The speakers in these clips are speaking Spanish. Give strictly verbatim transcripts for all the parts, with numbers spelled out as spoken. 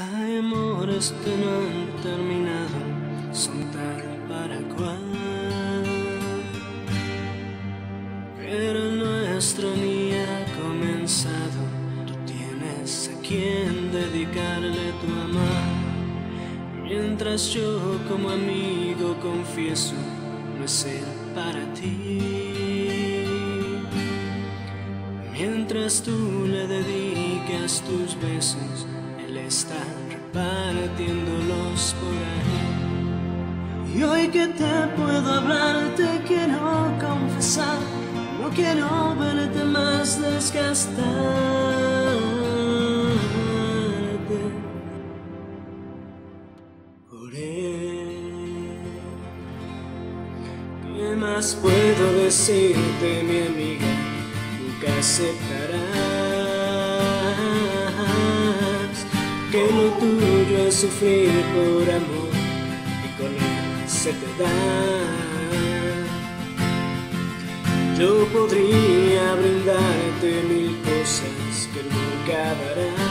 Hay amores que no han terminado, son tal para cual, pero el nuestro ni ha comenzado. Tú tienes a quien dedicarle tu amor, mientras yo como amigo confieso no es él para ti. Mientras tú le dedicas tus besos, él está repartiéndolos por ahí. Y hoy que te puedo hablar, te quiero confesar, no quiero verte más desgastarte. Por él, ¿qué más puedo decirte, mi amiga? Nunca aceptarás que lo tuyo es sufrir por amor y con él se te da. Yo podría brindarte mil cosas que nunca dará,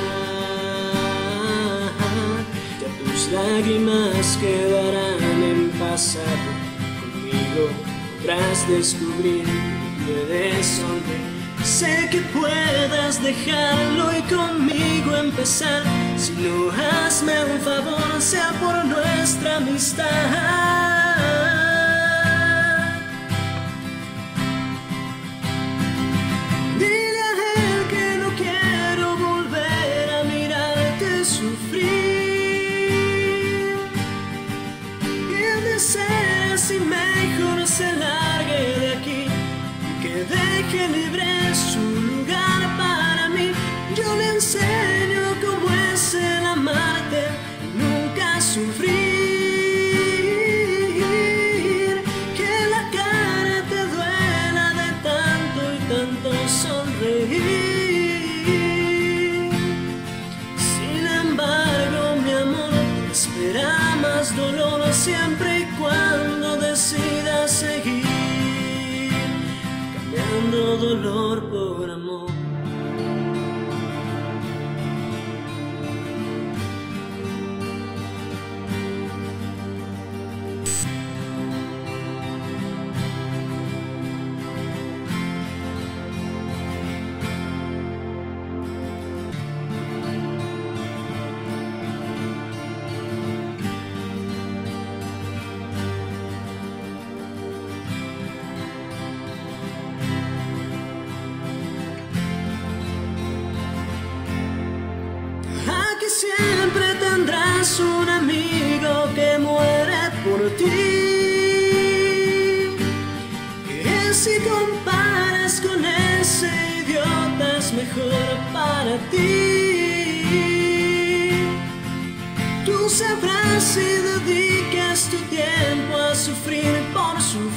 ya tus lágrimas quedarán en pasado. Conmigo podrás descubrir que puedes sonreír. Sé que puedas dejarlo y conmigo empezar. Si no, hazme un favor, sea por nuestra amistad. Dile a él que no quiero volver a mirarte sufrir. Y él desea si mejor se largue de aquí, que deje libre su lugar para mí. Yo le enseño cómo es el amarte, nunca sufrir, que la cara te duela de tanto y tanto sonreír. Sin embargo, mi amor, te espera más dolor siempre y cuando decidas seguir, cambiando dolor por amor. Siempre tendrás un amigo que muere por ti, que si comparas con ese idiota es mejor para ti. Tú sabrás si dedicas tu tiempo a sufrir por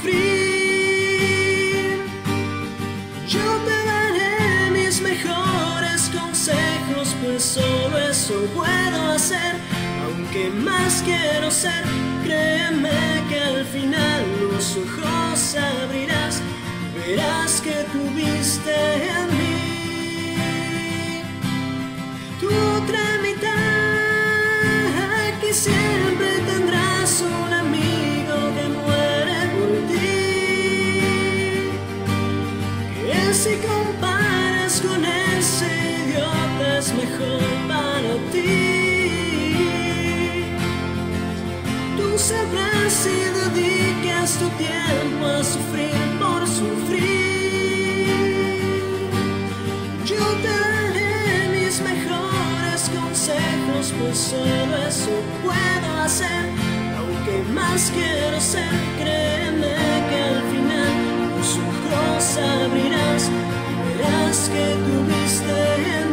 sufrir. Yo te daré mis mejores consejos, pues solo eso puedo hacer. Aunque más quiero ser, créeme que al final los ojos abrirás, verás que tuviste en mí tu otra mitad. Que siempre tendrás un amigo que muere por ti, que si comparas con ese idiota es mejor para ti. Tú sabrás si dedicas tu tiempo a sufrir por sufrir. Yo te daré mis mejores consejos, pues solo eso puedo hacer. Aunque más quiero ser, créeme que al final los ojos abrirás, verás que tuviste en